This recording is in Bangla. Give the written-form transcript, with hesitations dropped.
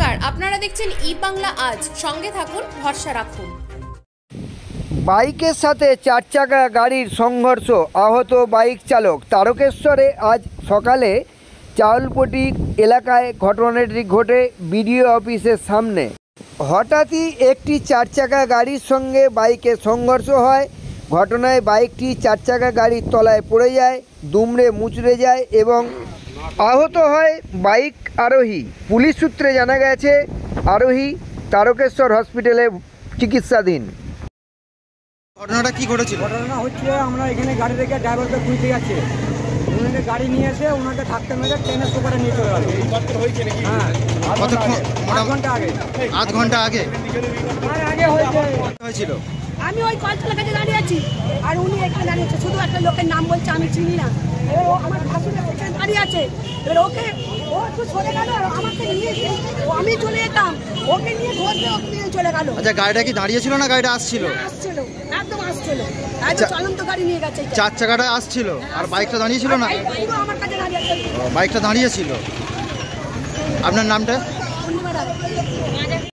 নমস্কার, আপনারা দেখছেন ই বাংলা আজ। সঙ্গে থাকুন, ভরসা রাখুন। বাইকের সাথে চার চাকা গাড়ির সংঘর্ষ, আহত বাইক চালক। তারকেশ্বরে আজ সকালে চাউলপটি এলাকায় ঘটনাটি ঘটে বিডিও অফিসের সামনে। হঠাৎই একটি চার চাকা গাড়ির সঙ্গে বাইকের সংঘর্ষ হয়। ঘটনায় বাইকটি চার চাকা গাড়ির তলায় পড়ে যায়, দুমড়ে মুচড়ে যায় এবং আহত হয় বাইক আরোহী। পুলিশ সূত্রে জানা গেছে আরোহী তারকেশ্বর হসপিটালে চিকিৎসাধীন। ঘটনাটা কি ঘটেছিল? ঘটনা হচ্ছে, আমরা এখানে গাড়ি রেখে ড্রাইভারকে খুঁজতে যাচ্ছে, ওনাকে গাড়ি নিয়ে এসে ওনাকে থাকতে মেরে ট্রেনের সুপারে নিয়ে চলে গেল। হ্যাঁ, আধ ঘন্টা আগে হয়েছিল। আমি ওই কলতলা কাছে দাঁড়িয়ে আছি আর উনি এখানে দাঁড়িয়ে আছে। শুধু একটা লোকের নাম বলছে, আমি চিনি না। এবার ও আমার ভাসুরের ওখানে দাঁড়িয়ে আছে। এবার ওকে ও একটু সরে গেল, আমাকে নিয়ে আমি চলে যেতাম, ওকে নিয়ে ধরলে ওকে নিয়ে চলে গেল। আচ্ছা, গাড়িটা কি দাঁড়িয়ে ছিল না গাড়িটা আসছিল? আসছিল, একদম আসছিল, একদম চলন্ত গাড়ি নিয়ে গেছে। চার চাকাটা আসছিল আর বাইকটা দাঁড়িয়ে ছিল না? আমার কাছে দাঁড়িয়ে আছে, বাইকটা দাঁড়িয়ে ছিল। আপনার নামটা? পূর্ণিমা রায়।